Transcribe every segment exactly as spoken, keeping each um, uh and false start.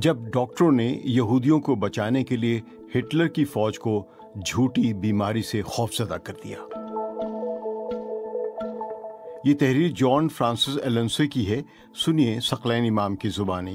जब डॉक्टरों ने यहूदियों को बचाने के लिए हिटलर की फौज को झूठी बीमारी से खौफजदा कर दिया। ये तहरीर जॉन फ्रांसिस एलेंसे की है। सुनिए सकलैन इमाम की जुबानी।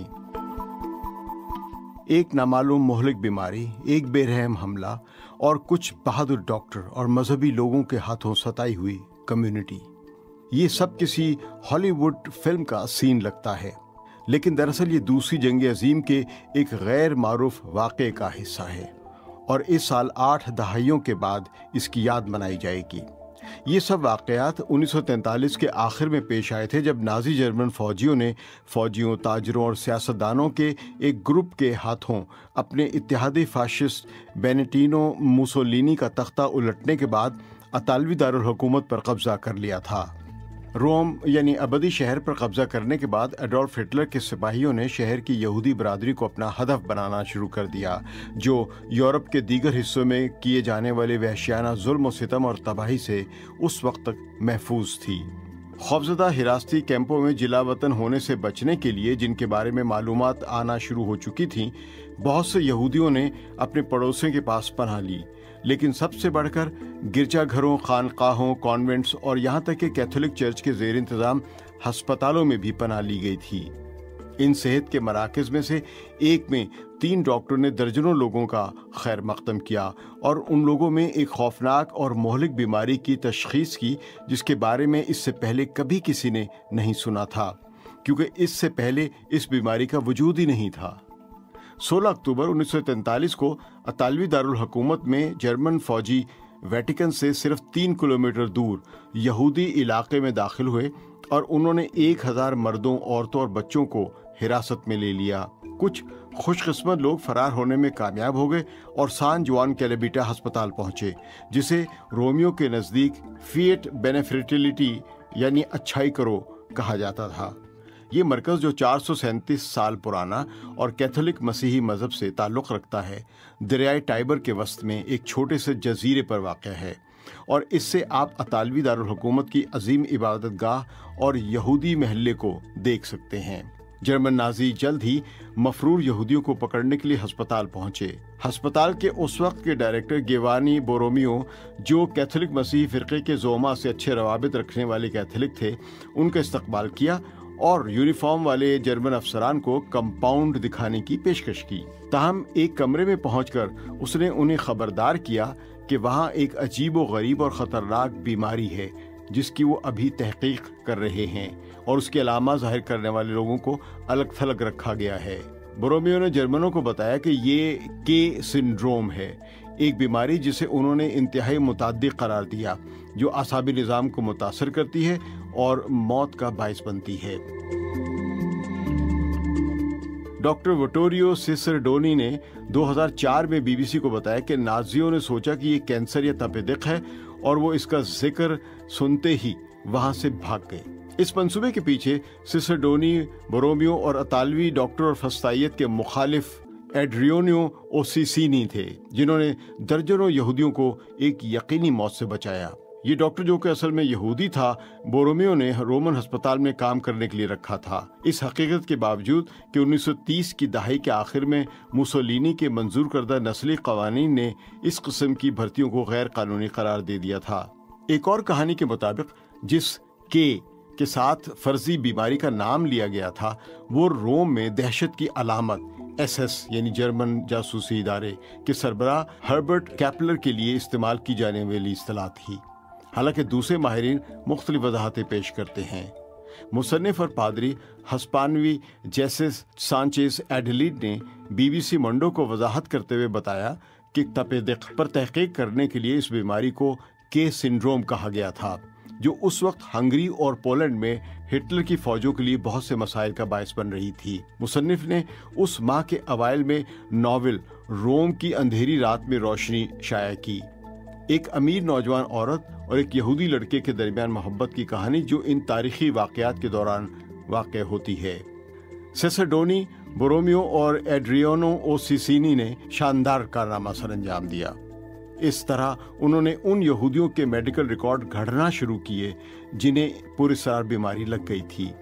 एक नामालूम मोहलिक बीमारी, एक बेरहम हमला और कुछ बहादुर डॉक्टर और मजहबी लोगों के हाथों सताई हुई कम्युनिटी, ये सब किसी हॉलीवुड फिल्म का सीन लगता है, लेकिन दरअसल ये दूसरी जंग अजीम के एक गैर मारूफ वाक़े का हिस्सा है और इस साल आठ दहाइयों के बाद इसकी याद मनाई जाएगी। ये सब वाक़यात उन्नीस सौ तैंतालीस के आखिर में पेश आए थे, जब नाज़ी जर्मन फौजियों ने फौजियों, ताजरों और सियासतदानों के एक ग्रुप के हाथों अपने इत्तेहादी फाशिस्ट बेनिटिनो मुसोलिनी का तख्ता उलटने के बाद अतालवी दारुल हुकूमत पर कब्जा कर लिया था। रोम यानी अबदी शहर पर कब्जा करने के बाद एडोल्फ हिटलर के सिपाहियों ने शहर की यहूदी बरादरी को अपना हदफ बनाना शुरू कर दिया, जो यूरोप के दीगर हिस्सों में किए जाने वाले वहशियाना जुल्म और सितम और तबाही से उस वक्त तक महफूज थी। खौफजदा हिरासती कैंपों में जिलावतन होने से बचने के लिए, जिनके बारे में मालूमात आना शुरू हो चुकी थीं, बहुत से यहूदियों ने अपने पड़ोसियों के पास पनाह ली, लेकिन सबसे बढ़कर गिरजाघरों, खानकाहों, कॉन्वेंट्स और यहाँ तक कि कैथोलिक चर्च के ज़ेर इंतज़ाम हस्पतालों में भी पनाह ली गई थी। इन सेहत के मराकज़ में से एक में तीन डॉक्टरों ने दर्जनों लोगों का खैर मकदम किया और उन लोगों में एक खौफनाक और मोहलिक बीमारी की तशख़ीस की, जिसके बारे में इससे पहले कभी किसी ने नहीं सुना था, क्योंकि इससे पहले इस बीमारी का वजूद ही नहीं था। सोलह अक्टूबर उन्नीस सौ तैंतालीस को अतालवी दारुल हुकूमत में जर्मन फौजी वेटिकन से सिर्फ तीन किलोमीटर दूर यहूदी इलाके में दाखिल हुए और उन्होंने एक हजार मर्दों, औरतों और बच्चों को हिरासत में ले लिया। कुछ खुशकिस्मत लोग फरार होने में कामयाब हो गए और सान जुआन कैलेबिटा अस्पताल पहुंचे, जिसे रोमियो के नज़दीक फिएट बेनेफिटिलिटी यानी अच्छाई करो कहा जाता था। ये मरकज़, जो चार सौ सैंतीस साल पुराना और कैथोलिक मसीही मज़हब से ताल्लुक़ रखता है, दरियाए टाइबर के वस्त में एक छोटे से जजीरे पर वाक़ है और इससे आप अतालवी दारुल हुकूमत की अजीम इबादत गाह और यहूदी महल्ले को देख सकते हैं। जर्मन नाजी जल्द ही मफरूर यहूदियों को पकड़ने के लिए अस्पताल पहुंचे। अस्पताल के उस वक्त के डायरेक्टर गिवानी बोरोमियो, जो कैथोलिक मसीही फ़िरक़े के ज़ोमा से अच्छे रवाबित रखने वाले कैथोलिक थे, उनका इस्तकबाल किया और यूनिफॉर्म वाले जर्मन अफसरान को कंपाउंड दिखाने की पेशकश की। ताहम एक कमरे में पहुंचकर उसने उन्हें खबरदार किया कि वहां एक अजीब व गरीब और ख़तरनाक बीमारी है, जिसकी वो अभी तहकीक कर रहे हैं और उसके अलामा ज़ाहिर करने वाले लोगों को अलग थलग रखा गया है। बोरोमियो ने जर्मनों को बताया कि ये के सिंड्रोम है, एक बीमारी जिसे उन्होंने इंतहाई मुताद्दी करार दिया, जो आसाबी निज़ाम को मुतासर करती है और मौत का बाइस बनती है। डॉक्टर विटोरियो सिसरडोनी ने दो हज़ार चार में बीबीसी को बताया कि नाजियों ने सोचा कि ये कैंसर या तपेदिक है और वो इसका जिक्र सुनते ही वहां से भाग गए। इस मंसूबे के पीछे सिसरडोनी, बोरोमियो और अतालवी डॉक्टर और फस्तायत के मुखालिफ एड्रियोनो ओसिसिनी थे, जिन्होंने दर्जनों यहूदियों को एक यकीनी मौत से बचाया। ये डॉक्टर, जो कि असल में यहूदी था, बोरोमियो ने रोमन अस्पताल में काम करने के लिए रखा था। इस हकीकत के बावजूद कि उन्नीस सौ तीस की दहाई के आखिर में मुसोलिनी के मंजूर करदा नस्ली कवानीन ने इस किस्म की भर्तियों को गैर कानूनी करार दे दिया था। एक और कहानी के मुताबिक जिस के के साथ फर्जी बीमारी का नाम लिया गया था, वो रोम में दहशत की अलामत एस एस यानी जर्मन जासूसी इदारे के सरबराह हर्बर्ट कैपलर के लिए इस्तेमाल की जाने वाली इस्तिलाह थी। हालांकि दूसरे माहिरीन मुख्तलिफ वजाहतें पेश करते हैं। मुसन्निफ और पादरी हस्पानवी जैसे सांचेज एडलीड ने बीबीसी मंडो को वजाहत करते हुए बताया कि तपेदिक पर तहकीक करने के लिए इस बीमारी को के सिंड्रोम कहा गया था, जो उस वक्त हंगरी और पोलैंड में हिटलर की फौजों के लिए बहुत से मसाइल का बायस बन रही थी। मुसन्निफ ने उस माह के अवाइल में नॉवेल रोम की अंधेरी रात में रोशनी शाया की, एक अमीर नौजवान औरत और एक यहूदी लड़के के दरमियान मोहब्बत की कहानी, जो इन तारीखी वाक़यात के दौरान वाक़ होती है। सिसरडोनी, बोरोमियो और एड्रियानो ओसिसिनी ने शानदार कारनामा सरअंजाम दिया। इस तरह उन्होंने उन यहूदियों के मेडिकल रिकॉर्ड गढ़ना शुरू किए जिन्हें पुरस्कार बीमारी लग गई थी।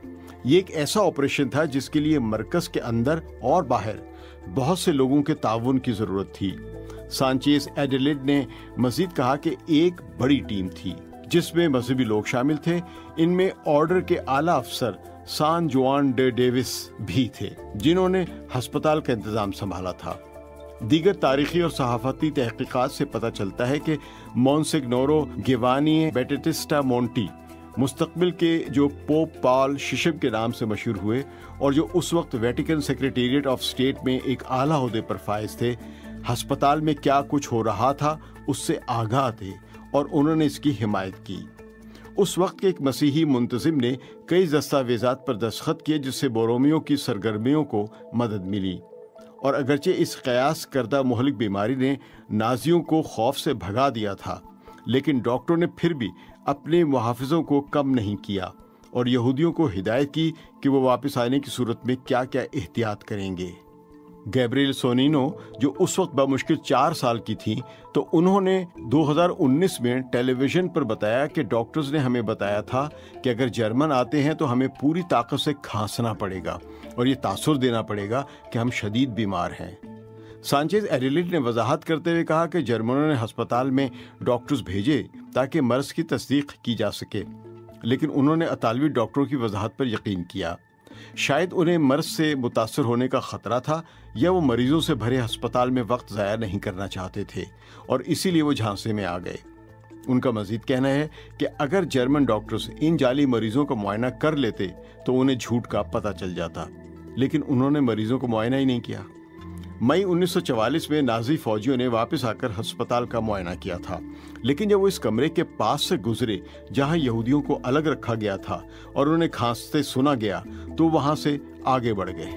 یہ ایک ایسا آپریشن تھا جس کے لیے مرکز کے اندر اور باہر بہت سے لوگوں کے تعاون کی ضرورت تھی۔ سانچیز ایڈیلیڈ نے مزید کہا کہ ایک بڑی ٹیم تھی جس میں مذہبی لوگ شامل تھے، ان میں آرڈر کے اعلیٰ افسر سان جوان ڈے ڈیوس بھی تھے جنہوں نے ہسپتال کا انتظام سنبھالا تھا۔ دیگر تاریخی اور صحافتی تحقیقات سے پتہ چلتا ہے کہ مونسیگنورو گیوانی بیٹیسٹا مونٹی مستقبل کے جو پوپ پال ششم کے نام سے مشہور ہوئے اور جو اس وقت ویٹیکن سیکریٹریٹ آف اسٹیٹ میں ایک اعلیٰ عہدے پر فائز تھے، ہسپتال میں کیا کچھ ہو رہا تھا اس سے آگاہ تھے اور انہوں نے اس کی حمایت کی۔ اس وقت کے ایک مسیحی منتظم نے کئی دستاویزات پر دستخط کیے جس سے بورومیو کی سرگرمیوں کو مدد ملی، اور اگرچہ اس قیاس کردہ مہلک بیماری نے نازیوں کو خوف سے بھگا دیا تھا، لیکن ڈاکٹروں نے پھر بھی اپنے محافظوں کو کم نہیں کیا اور یہودیوں کو ہدایت کی کہ وہ واپس آنے کی صورت میں کیا کیا احتیاط کریں گے۔ گیبریل سونینو جو اس وقت بمشکل چار سال کی تھیں، تو انہوں نے دو ہزار انیس میں ٹیلی ویژن پر بتایا کہ ڈاکٹرز نے ہمیں بتایا تھا کہ اگر جرمن آتے ہیں تو ہمیں پوری طاقت سے کھانسنا پڑے گا اور یہ تاثر دینا پڑے گا کہ ہم شدید بیمار ہیں۔ سانچیز ایڈیلیڈ نے وضاحت کرتے ہوئے کہا کہ جرمنوں نے ہسپتال میں ڈاکٹرز بھیجے تاکہ مرض کی تصدیق کی جا سکے، لیکن انہوں نے اطالوی ڈاکٹروں کی وضاحت پر یقین کیا۔ شاید انہیں مرض سے متاثر ہونے کا خطرہ تھا یا وہ مریضوں سے بھرے ہسپتال میں وقت ضائع نہیں کرنا چاہتے تھے اور اسی لیے وہ جھانسے میں آ گئے۔ ان کا مزید کہنا ہے کہ اگر جرمن ڈاکٹرز ان جعلی مریضوں کا معائنہ کر لیتے تو انہیں جھوٹ کا پتہ چل جاتا، لیکن انہوں نے مریضوں کو معائنہ ہی نہیں کیا۔ مئی انیس سو چوالیس میں نازی فوجیوں نے واپس آ کر ہسپتال کا معائنہ کیا تھا، لیکن جب وہ اس کمرے کے پاس سے گزرے جہاں یہودیوں کو الگ رکھا گیا تھا اور انہیں کھانستے سنا گیا تو وہاں سے آگے بڑھ گئے۔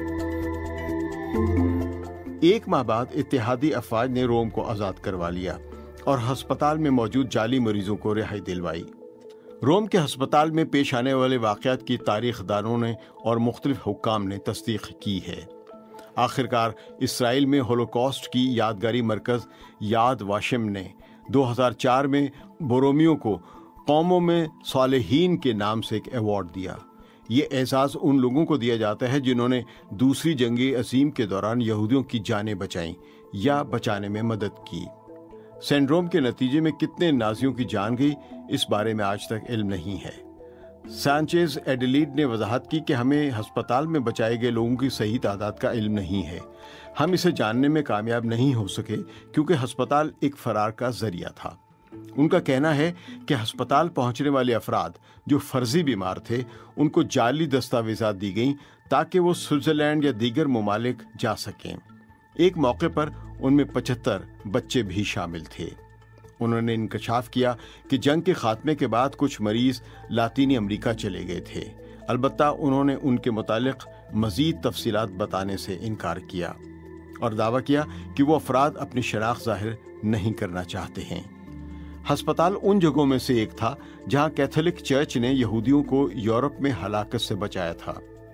ایک ماہ بعد اتحادی افواج نے روم کو آزاد کروا لیا اور ہسپتال میں موجود جعلی مریضوں کو رہائی دلوائی۔ روم کے ہسپتال میں پیش آنے والے واقعات کی تاریخ دانوں نے اور مختلف حکام نے تصدیق کی ہے۔ آخرکار اسرائیل میں ہولوکاسٹ کی یادگاری مرکز یاد واشم نے دو ہزار چار میں بورومیو کو قوموں میں صالحین کے نام سے ایک ایوارڈ دیا۔ یہ اعزاز ان لوگوں کو دیا جاتا ہے جنہوں نے دوسری جنگ عظیم کے دوران یہودیوں کی جانیں بچائیں یا بچانے میں مدد کی۔ سنڈروم کے نتیجے میں کتنے نازیوں کی جان گئی اس بارے میں آج تک علم نہیں ہے۔ سانچیز ایڈیلیڈ نے وضاحت کی کہ ہمیں ہسپتال میں بچائے گئے لوگوں کی صحیح تعداد کا علم نہیں ہے۔ ہم اسے جاننے میں کامیاب نہیں ہو سکے کیونکہ ہسپتال ایک فرار کا ذریعہ تھا۔ ان کا کہنا ہے کہ ہسپتال پہنچنے والے افراد جو فرضی بیمار تھے ان کو جعلی دستاویزات دی گئیں تاکہ وہ سوئٹزرلینڈ یا دیگر ممالک جا سکیں۔ ایک موقع پر ان میں پچہتر بچے بھی شامل تھے۔ انہوں نے انکشاف کیا کہ جنگ کے خاتمے کے بعد کچھ مریض لاطینی امریکہ چلے گئے تھے، البتہ انہوں نے ان کے متعلق مزید تفصیلات بتانے سے انکار کیا اور دعویٰ کیا کہ وہ افراد اپنی شناخت ظاہر نہیں کرنا چاہتے ہیں۔ ہسپتال ان جگہوں میں سے ایک تھا جہاں کیتھولک چرچ نے یہودیوں کو یورپ میں ہلاکت سے بچایا تھا۔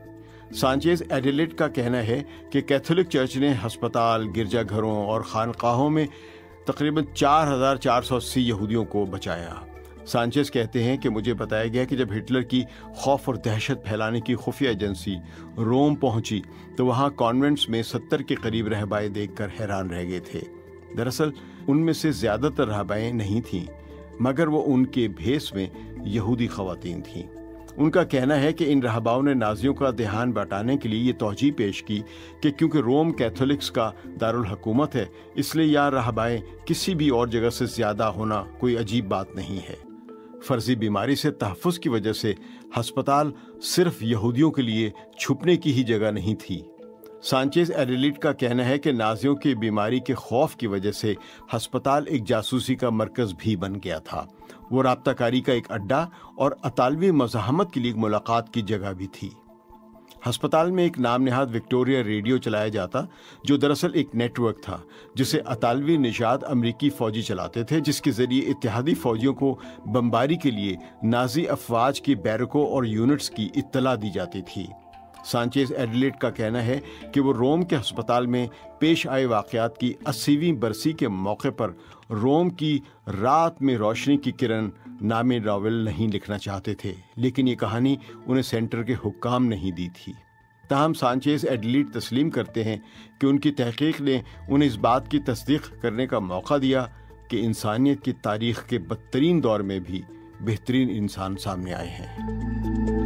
سانچیز ایڈیلیڈ کا کہنا ہے کہ کیتھولک چرچ نے ہسپتال، گرجا گھروں اور خانقاہوں میں تقریباً چار ہزار چار سو اسی یہودیوں کو بچایا۔ سانچیز کہتے ہیں کہ مجھے بتایا گیا کہ جب ہٹلر کی خوف اور دہشت پھیلانے کی خفیہ ایجنسی روم پہنچی تو وہاں کانوینٹس میں ستر کے قریب رہبائیں دیکھ کر حیران رہ گئے تھے۔ دراصل ان میں سے زیادہ تر رہبائیں نہیں تھیں، مگر وہ ان کے بھیس میں یہودی خواتین تھیں۔ ان کا کہنا ہے کہ ان رہباؤں نے نازیوں کا دھیان بٹانے کے لیے یہ توجیہ پیش کی کہ کیونکہ روم کیتھولکس کا دارالحکومت ہے اس لیے یہاں رہبائیں کسی بھی اور جگہ سے زیادہ ہونا کوئی عجیب بات نہیں ہے۔ فرضی بیماری سے تحفظ کی وجہ سے ہسپتال صرف یہودیوں کے لیے چھپنے کی ہی جگہ نہیں تھی۔ سانچیز ایڈیلیڈ کا کہنا ہے کہ نازیوں کی بیماری کے خوف کی وجہ سے ہسپتال ایک جاسوسی کا مرکز بھی بن گیا تھا۔ وہ رابطہ کاری کا ایک اڈا اور اطالوی مزاحمت کے لیے ملاقات کی جگہ بھی تھی۔ ہسپتال میں ایک نام نہاد وکٹوریا ریڈیو چلایا جاتا جو دراصل ایک نیٹ ورک تھا جسے اطالوی نژاد امریکی فوجی چلاتے تھے، جس کے ذریعے اتحادی فوجیوں کو بمباری کے لیے نازی افواج کی بیرکوں اور یونٹس کی اطلاع دی جاتی تھی۔ سانچیز ایڈیلیڈ کا کہنا ہے کہ وہ روم کے ہسپتال میں پیش آئے واقعات کی اسیویں برسی کے موقع پر روم کی رات میں روشنی کی کرن نامی ناول نہیں لکھنا چاہتے تھے، لیکن یہ کہانی انہیں سینٹر کے حکام نہیں دی تھی۔ تاہم سانچیز ایڈلیڈ تسلیم کرتے ہیں کہ ان کی تحقیق نے انہیں اس بات کی تصدیق کرنے کا موقع دیا کہ انسانیت کی تاریخ کے بدترین دور میں بھی بہترین انسان سامنے آئے ہیں۔